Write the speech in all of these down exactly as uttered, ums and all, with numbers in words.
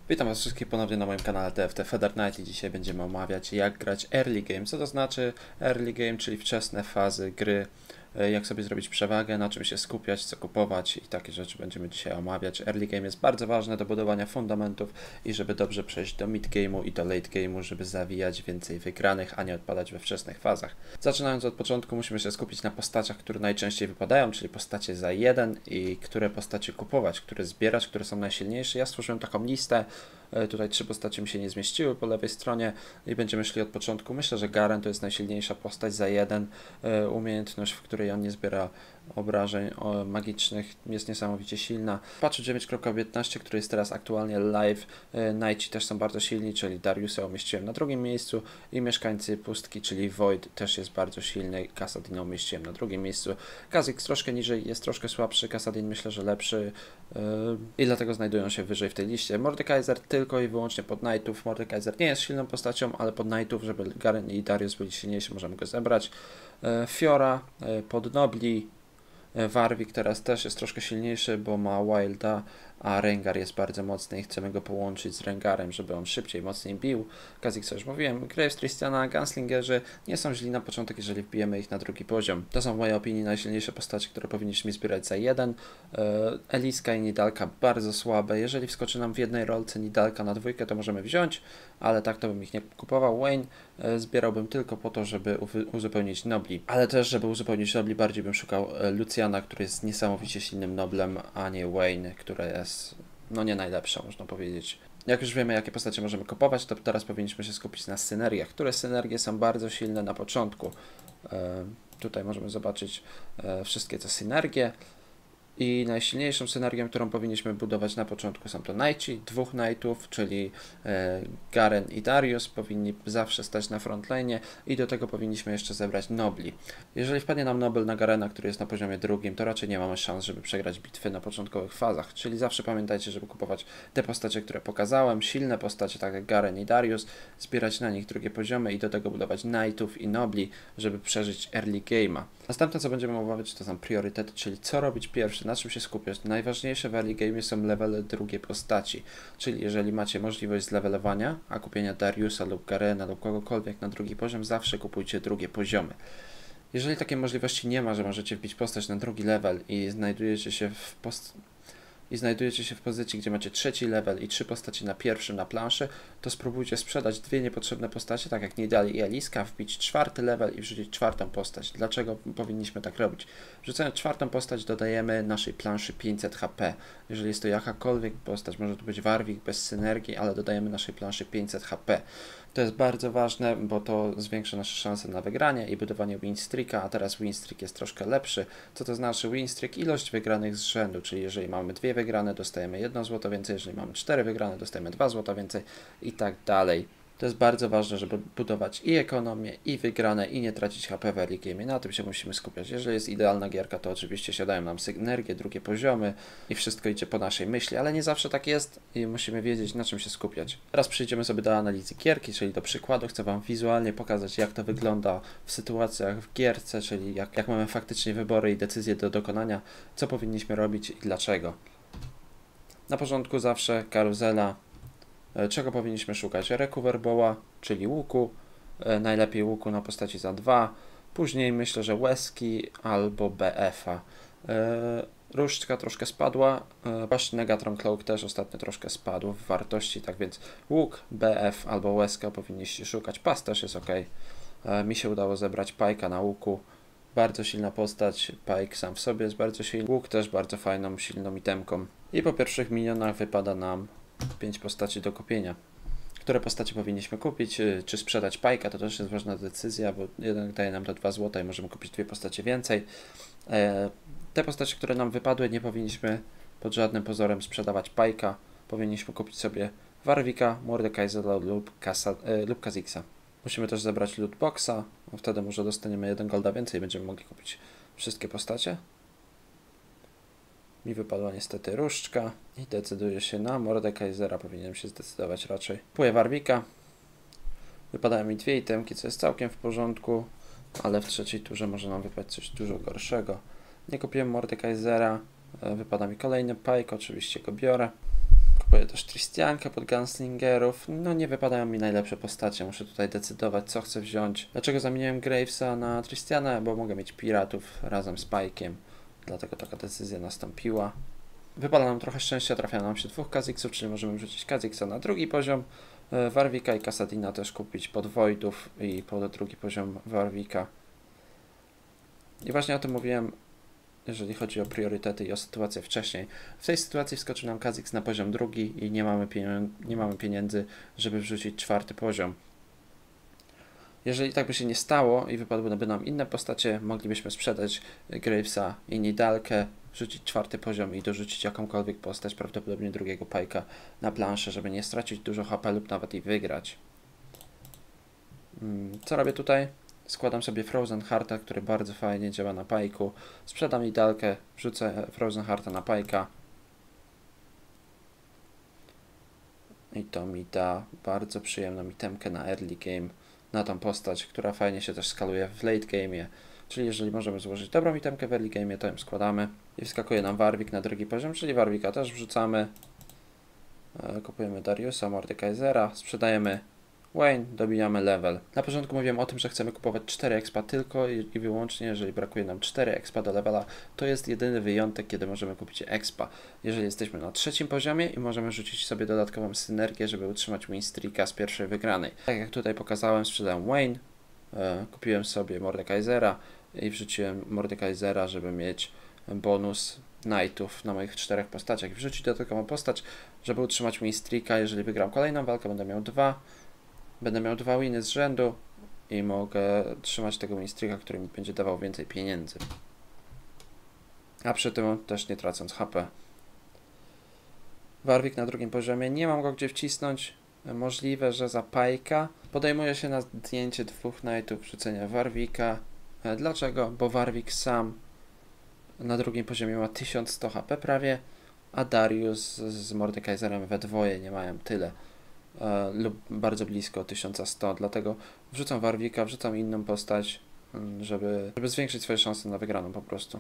Witam was wszystkich ponownie na moim kanale T F T Feather Knight i dzisiaj będziemy omawiać, jak grać early game. Co to znaczy early game, czyli wczesne fazy gry, jak sobie zrobić przewagę, na czym się skupiać, co kupować i takie rzeczy będziemy dzisiaj omawiać. Early game jest bardzo ważne do budowania fundamentów i żeby dobrze przejść do mid game'u i do late game'u, żeby zawijać więcej wygranych, a nie odpadać we wczesnych fazach. Zaczynając od początku musimy się skupić na postaciach, które najczęściej wypadają, czyli postacie za jeden i które postacie kupować, które zbierać, które są najsilniejsze. Ja stworzyłem taką listę. Tutaj trzy postacie mi się nie zmieściły po lewej stronie i będziemy szli od początku. Myślę, że Garen to jest najsilniejsza postać za jeden. Umiejętność, w której on nie zbiera obrażeń magicznych, jest niesamowicie silna. Patch dziewięć kropka piętnaście, który jest teraz aktualnie live. Knighti też są bardzo silni, czyli Dariusa umieściłem na drugim miejscu i mieszkańcy pustki, czyli Void też jest bardzo silny. Kassadina umieściłem na drugim miejscu. Kha'Zix troszkę niżej, jest troszkę słabszy. Kassadin myślę, że lepszy i dlatego znajdują się wyżej w tej liście. Mordekaiser tylko i wyłącznie pod Knightów. Mordekaiser nie jest silną postacią, ale pod Knightów, żeby Garen i Darius byli silniejsi, możemy go zebrać. Fiora pod Nobli. Warwick teraz też jest troszkę silniejszy, bo ma Wilda, a Rengar jest bardzo mocny i chcemy go połączyć z Rengarem, żeby on szybciej, mocniej bił. Kha'Zix, co już mówiłem, Graves, Tristana, Gunslingerzy nie są źli na początek, jeżeli wbijemy ich na drugi poziom. To są w mojej opinii najsilniejsze postacie, które powinniśmy zbierać za jeden. Eliska i Nidalka bardzo słabe. Jeżeli wskoczy nam w jednej rolce Nidalka na dwójkę, to możemy wziąć, ale tak to bym ich nie kupował. Wayne zbierałbym tylko po to, żeby uzupełnić Nobli, ale też, żeby uzupełnić Nobli, bardziej bym szukał Luciana, który jest niesamowicie silnym Noblem, a nie Wayne, która jest no nie najlepsza, można powiedzieć. Jak już wiemy, jakie postacie możemy kupować, to teraz powinniśmy się skupić na synergiach, które synergie są bardzo silne na początku. E, tutaj możemy zobaczyć e, wszystkie te synergie. I najsilniejszą synergią, którą powinniśmy budować na początku, są to Knighti, dwóch Knightów, czyli e, Garen i Darius powinni zawsze stać na frontlane i do tego powinniśmy jeszcze zebrać Nobli. Jeżeli wpadnie nam Nobel na Garena, który jest na poziomie drugim, to raczej nie mamy szans, żeby przegrać bitwy na początkowych fazach, czyli zawsze pamiętajcie, żeby kupować te postacie, które pokazałem, silne postacie, tak jak Garen i Darius, zbierać na nich drugie poziomy i do tego budować Knightów i Nobli, żeby przeżyć early game'a. Następne, co będziemy omawiać, to są priorytety, czyli co robić pierwszy, na czym się skupiać. Najważniejsze w early game są levele drugie postaci, czyli jeżeli macie możliwość zlevelowania, a kupienia Dariusa lub Garena lub kogokolwiek na drugi poziom, zawsze kupujcie drugie poziomy. Jeżeli takiej możliwości nie ma, że możecie wbić postać na drugi level i znajdujecie się w post i znajdujecie się w pozycji, gdzie macie trzeci level i trzy postacie na pierwszym na planszy, to spróbujcie sprzedać dwie niepotrzebne postacie, tak jak Nidal i Eliska, wbić czwarty level i wrzucić czwartą postać. Dlaczego powinniśmy tak robić? Wrzucając czwartą postać dodajemy naszej planszy pięćset H P. Jeżeli jest to jakakolwiek postać, może to być Warwick bez synergii, ale dodajemy naszej planszy pięćset H P. To jest bardzo ważne, bo to zwiększa nasze szanse na wygranie i budowanie winstreaka, a teraz winstreak jest troszkę lepszy. Co to znaczy winstreak? Ilość wygranych z rzędu, czyli jeżeli mamy dwie wygrane, dostajemy jedno złoto więcej, jeżeli mamy cztery wygrane, dostajemy dwa złota więcej i tak dalej. To jest bardzo ważne, żeby budować i ekonomię, i wygrane, i nie tracić H P w early game. Na tym się musimy skupiać. Jeżeli jest idealna gierka, to oczywiście siadają nam synergie, drugie poziomy i wszystko idzie po naszej myśli, ale nie zawsze tak jest i musimy wiedzieć, na czym się skupiać. Teraz przejdziemy sobie do analizy gierki, czyli do przykładu. Chcę Wam wizualnie pokazać, jak to wygląda w sytuacjach w gierce, czyli jak, jak mamy faktycznie wybory i decyzje do dokonania, co powinniśmy robić i dlaczego. Na początku zawsze karuzela. Czego powinniśmy szukać? Recover Bowa, czyli łuku, e, najlepiej łuku na postaci za dwa, później myślę, że łezki albo B F-a. E, różdżka troszkę spadła, e, wasz Negatron Cloak też ostatnio troszkę spadł w wartości, tak więc łuk, B F albo łezka powinniście szukać. Pas też jest ok. E, mi się udało zebrać Pajka na łuku. Bardzo silna postać, Pike sam w sobie jest bardzo silny, łuk też bardzo fajną, silną itemką. I po pierwszych minionach wypada nam pięć postaci do kupienia. Które postacie powinniśmy kupić, czy sprzedać Pajka, to też jest ważna decyzja, bo jeden daje nam to dwa złota i możemy kupić dwie postacie więcej. E, te postacie, które nam wypadły, nie powinniśmy pod żadnym pozorem sprzedawać Pajka. Powinniśmy kupić sobie Warwicka, Mordekaisera lub, e, lub Kha'Zixa. Musimy też zebrać lootboxa, bo wtedy może dostaniemy jeden golda więcej i będziemy mogli kupić wszystkie postacie. Mi wypadła niestety różdżka i decyduję się na Mordekaisera, powinienem się zdecydować raczej. Kupuję Warwicka. Wypadają mi dwie itemki, co jest całkiem w porządku, ale w trzeciej turze może nam wypaść coś dużo gorszego. Nie kupiłem Mordekaisera, wypada mi kolejny Pike, oczywiście go biorę. Kupuję też Tristiankę pod Gunslingerów. No nie wypadają mi najlepsze postacie, muszę tutaj decydować, co chcę wziąć. Dlaczego zamieniłem Gravesa na Tristiana? Bo mogę mieć piratów razem z Pike'iem. Dlatego taka decyzja nastąpiła. Wypada nam trochę szczęścia, trafia nam się dwóch Kha'Zixów, czyli możemy wrzucić Kha'Zixa na drugi poziom. Warwicka i Kassadina też kupić pod Voidów i pod drugi poziom Warwicka. I właśnie o tym mówiłem, jeżeli chodzi o priorytety i o sytuację wcześniej. W tej sytuacji wskoczył nam Kha'Zix na poziom drugi i nie mamy, nie mamy pieniędzy, żeby wrzucić czwarty poziom. Jeżeli tak by się nie stało i wypadłyby nam inne postacie, moglibyśmy sprzedać Gravesa i Nidalkę, wrzucić czwarty poziom i dorzucić jakąkolwiek postać, prawdopodobnie drugiego Pike'a na planszę, żeby nie stracić dużo H P lub nawet i wygrać. Co robię tutaj? Składam sobie Frozen Hearta, który bardzo fajnie działa na Pike'u. Sprzedam Nidalkę, wrzucę Frozen Hearta na Pike'a. I to mi da bardzo przyjemną itemkę na early game, na tą postać, która fajnie się też skaluje w late game'ie. Czyli jeżeli możemy złożyć dobrą itemkę w early game'ie, to ją składamy. I wskakuje nam Warwick na drugi poziom, czyli Warwicka też wrzucamy. Kupujemy Dariusa, Mordekaisera, sprzedajemy Wayne, dobijamy level. Na początku mówiłem o tym, że chcemy kupować cztery expa tylko i, i wyłącznie, jeżeli brakuje nam cztery expa do levela, to jest jedyny wyjątek, kiedy możemy kupić expa. Jeżeli jesteśmy na trzecim poziomie i możemy rzucić sobie dodatkową synergię, żeby utrzymać win streaka z pierwszej wygranej. Tak jak tutaj pokazałem, sprzedałem Wayne, e, kupiłem sobie Mordekaisera i wrzuciłem Mordekaisera, żeby mieć bonus knightów na moich czterech postaciach. Wrzucić dodatkową postać, żeby utrzymać win streaka. Jeżeli wygram kolejną walkę, będę miał dwa. Będę miał dwa winy z rzędu i mogę trzymać tego winstreaka, który mi będzie dawał więcej pieniędzy. A przy tym też nie tracąc H P. Warwick na drugim poziomie. Nie mam go gdzie wcisnąć. Możliwe, że za Pike'a. Podejmuję się na zdjęcie dwóch knightów wrzucenia Warwicka. Dlaczego? Bo Warwick sam na drugim poziomie ma tysiąc sto H P prawie, a Darius z Mordekaiserem we dwoje nie mają tyle. E, lub bardzo blisko tysiąc sto, dlatego wrzucam Warwicka, wrzucam inną postać, żeby, żeby zwiększyć swoje szanse na wygraną po prostu.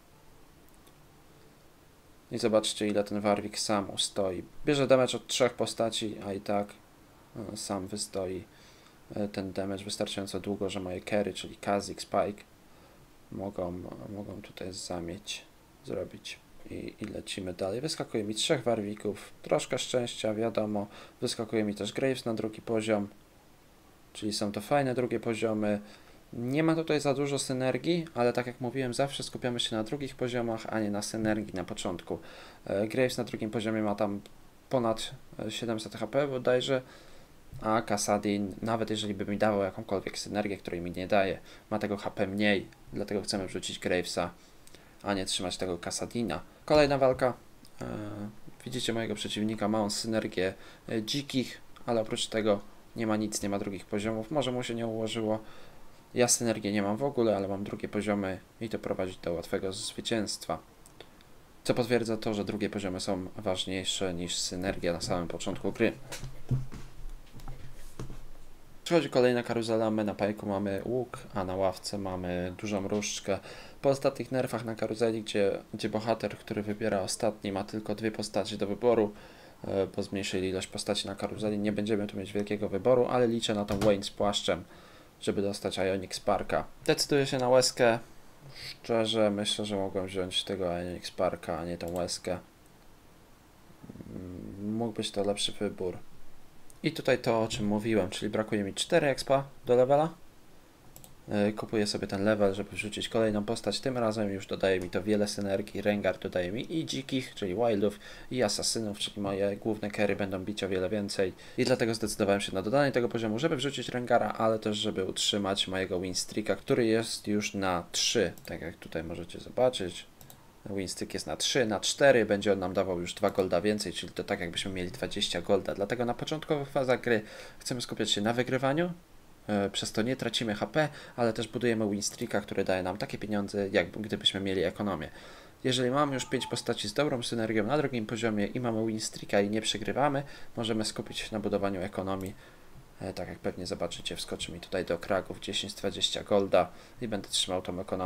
I zobaczcie, ile ten Warwick sam ustoi. Bierze damage od trzech postaci, a i tak e, sam wystoi e, ten damage wystarczająco długo, że moje carry, czyli Kha'Zix, Pike mogą, mogą tutaj zamieć, zrobić. I, I lecimy dalej. Wyskakuje mi trzech Warwicków, troszkę szczęścia, wiadomo. Wyskakuje mi też Graves na drugi poziom, czyli są to fajne drugie poziomy. Nie ma tutaj za dużo synergii, ale tak jak mówiłem, zawsze skupiamy się na drugich poziomach, a nie na synergii na początku. E, Graves na drugim poziomie ma tam ponad siedemset H P bodajże, a Kassadin, nawet jeżeli by mi dawał jakąkolwiek synergię, której mi nie daje, ma tego H P mniej, dlatego chcemy wrzucić Gravesa, a nie trzymać tego Kassadina. Kolejna walka. E, widzicie mojego przeciwnika, ma on synergię e, dzikich, ale oprócz tego nie ma nic, nie ma drugich poziomów. Może mu się nie ułożyło. Ja synergię nie mam w ogóle, ale mam drugie poziomy i to prowadzi do łatwego zwycięstwa. Co potwierdza to, że drugie poziomy są ważniejsze niż synergia na samym początku gry. Przychodzi kolejna karuzela, my na pajku mamy łuk, a na ławce mamy dużą różdżkę. Po ostatnich nerfach na karuzeli, gdzie, gdzie bohater, który wybiera ostatni, ma tylko dwie postaci do wyboru, bo zmniejszyli ilość postaci na karuzeli, nie będziemy tu mieć wielkiego wyboru, ale liczę na tą Wayne z płaszczem, żeby dostać Ionic Sparka. Decyduję się na łezkę. Szczerze myślę, że mogłem wziąć tego Ionic Sparka, a nie tą łezkę. Mógł być to lepszy wybór. I tutaj to, o czym mówiłem, czyli brakuje mi cztery expa do levela. Yy, kupuję sobie ten level, żeby wrzucić kolejną postać. Tym razem już dodaje mi to wiele synergii. Rengar dodaje mi i dzikich, czyli wildów, i asasynów, czyli moje główne carry będą bić o wiele więcej. I dlatego zdecydowałem się na dodanie tego poziomu, żeby wrzucić Rengara, ale też żeby utrzymać mojego win streaka, który jest już na trzy. Tak jak tutaj możecie zobaczyć. Winstick jest na trzy, na cztery, będzie on nam dawał już dwa golda więcej, czyli to tak jakbyśmy mieli dwadzieścia golda. Dlatego na początkowych fazach gry chcemy skupiać się na wygrywaniu, yy, przez to nie tracimy H P, ale też budujemy winstreaka, który daje nam takie pieniądze, jak gdybyśmy mieli ekonomię. Jeżeli mamy już pięć postaci z dobrą synergią na drugim poziomie i mamy winstreaka i nie przegrywamy, możemy skupić się na budowaniu ekonomii. Yy, tak jak pewnie zobaczycie, wskoczy mi tutaj do kragów dziesięć dwadzieścia golda i będę trzymał tą ekonomię.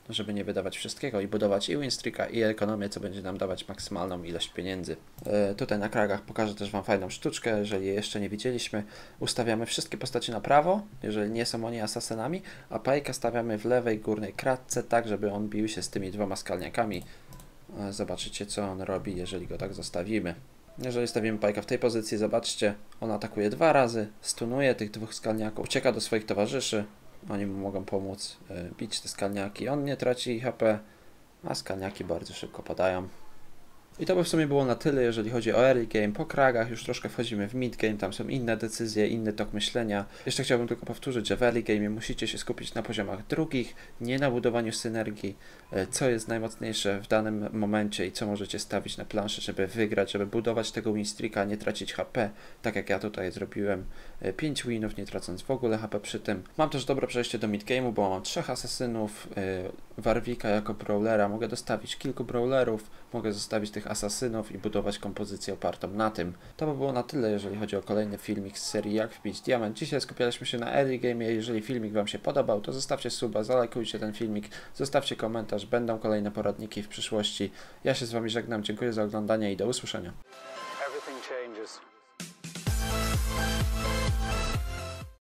żeby nie wydawać wszystkiego i budować i winstreaka, i ekonomię, co będzie nam dawać maksymalną ilość pieniędzy. Yy, tutaj na kragach pokażę też Wam fajną sztuczkę, jeżeli je jeszcze nie widzieliśmy. Ustawiamy wszystkie postacie na prawo, jeżeli nie są oni asasynami, a Pike'a stawiamy w lewej górnej kratce, tak żeby on bił się z tymi dwoma skalniakami. Yy, zobaczycie, co on robi, jeżeli go tak zostawimy. Jeżeli stawimy Pike'a w tej pozycji, zobaczcie, on atakuje dwa razy, stunuje tych dwóch skalniaków, ucieka do swoich towarzyszy, oni mu mogą pomóc y, bić te skalniaki, on nie traci H P, a skalniaki bardzo szybko padają. I to by w sumie było na tyle, jeżeli chodzi o early game. Po kragach już troszkę wchodzimy w mid game, tam są inne decyzje, inny tok myślenia. Jeszcze chciałbym tylko powtórzyć, że w early game musicie się skupić na poziomach drugich, nie na budowaniu synergii, co jest najmocniejsze w danym momencie i co możecie stawić na planszy, żeby wygrać, żeby budować tego winstreaka, nie tracić H P, tak jak ja tutaj zrobiłem. pięć winów, nie tracąc w ogóle H P przy tym. Mam też dobre przejście do mid game'u, bo mam trzech asasynów, Warwicka jako brawlera, mogę dostawić kilku brawlerów, mogę zostawić tych asasynów i budować kompozycję opartą na tym. To by było na tyle, jeżeli chodzi o kolejny filmik z serii Jak wbić diament. Dzisiaj skupialiśmy się na early game. Jeżeli filmik Wam się podobał, to zostawcie suba, zalajkujcie ten filmik, zostawcie komentarz, będą kolejne poradniki w przyszłości. Ja się z Wami żegnam, dziękuję za oglądanie i do usłyszenia.